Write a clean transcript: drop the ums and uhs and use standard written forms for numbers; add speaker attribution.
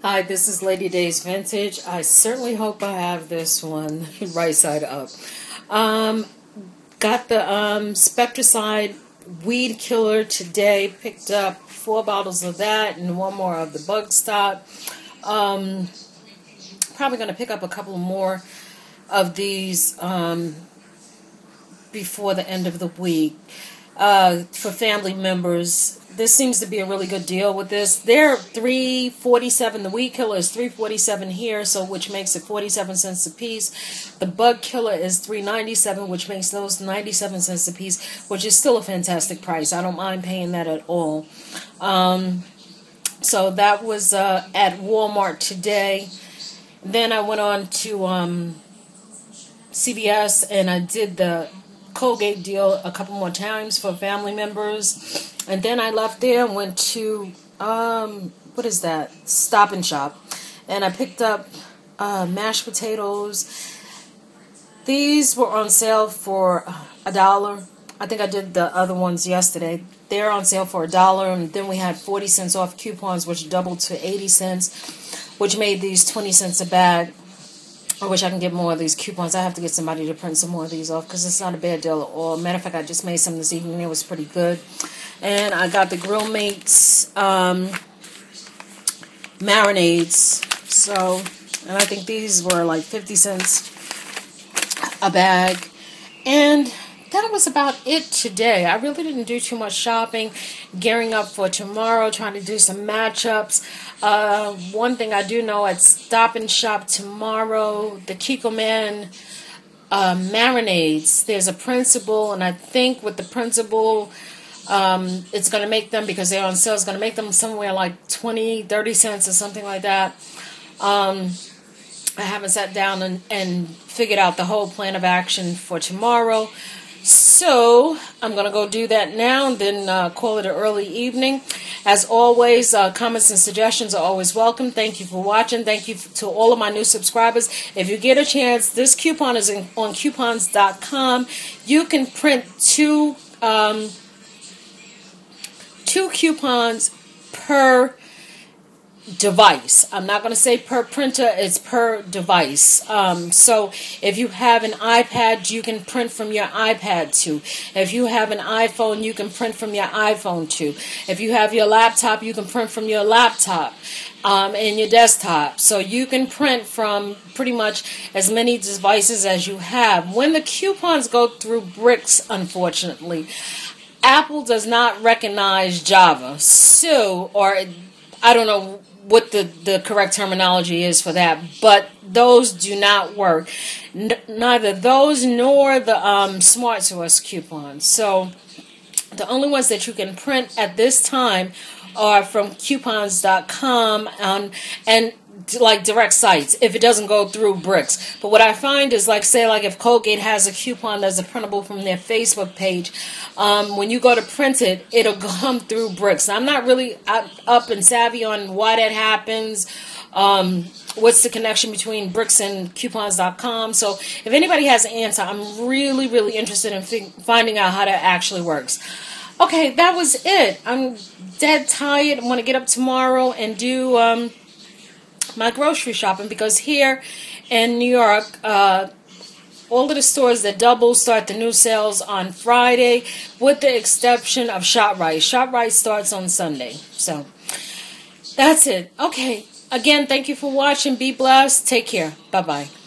Speaker 1: Hi, this is Lady Days Vintage. I certainly hope I have this one right side up. Got the Spectracide Weed Killer today. Picked up 4 bottles of that and 1 more of the Bug Stop. Probably going to pick up a couple more of these before the end of the week. For family members, this seems to be a really good deal with this. They're $3.47. The Weed Killer is $3.47 here, so which makes it 47 cents a piece. The Bug Killer is $3.97, which makes those 97 cents a piece, which is still a fantastic price. I don't mind paying that at all. So that was at Walmart today. Then I went on to CVS and I did the Colgate deal a couple more times for family members. And then I left there and went to, what is that? Stop and Shop. And I picked up mashed potatoes. These were on sale for $1. I think I did the other ones yesterday. They're on sale for $1. And then we had 40 cents off coupons, which doubled to 80 cents, which made these 20 cents a bag. I wish I can get more of these coupons. I have to get somebody to print some more of these off because it's not a bad deal at all. Matter of fact, I just made some this evening. It was pretty good. And I got the Grill Mates marinades. So, and I think these were like 50 cents a bag. And that was about it today. I really didn't do too much shopping. Gearing up for tomorrow, trying to do some matchups. One thing I do know at Stop and Shop tomorrow, the Kikkoman marinades. There's a principal, and I think with the principal, it's going to make them, because they're on sale, it's going to make them somewhere like 20, 30 cents or something like that. I haven't sat down and figured out the whole plan of action for tomorrow. So I'm going to go do that now and then call it an early evening. As always, comments and suggestions are always welcome. Thank you for watching. Thank you to all of my new subscribers. If you get a chance, this coupon is on coupons.com. You can print two coupons per device. I'm not going to say per printer, it's per device. So if you have an iPad, you can print from your iPad too. If you have an iPhone, you can print from your iPhone too. If you have your laptop, you can print from your laptop and your desktop. So you can print from pretty much as many devices as you have. When the coupons go through bricks, unfortunately, Apple does not recognize Java. So, or I don't know what the correct terminology is for that, but those do not work. Neither those nor the SmartSource coupons. So the only ones that you can print at this time are from coupons.com and like direct sites if it doesn't go through bricks. But what I find is, like, say, like if Colgate has a coupon that's a printable from their Facebook page, when you go to print it, it'll come through bricks. Now, I'm not really up and savvy on why that happens. What's the connection between bricks and coupons.com? So if anybody has an answer, I'm really, really interested in finding out how that actually works. Okay, that was it. I'm dead tired. I'm going to get up tomorrow and do my grocery shopping, because here in New York, all of the stores that double start the new sales on Friday, with the exception of ShopRite. ShopRite starts on Sunday. So that's it. Okay. Again, thank you for watching. Be blessed. Take care. Bye-bye.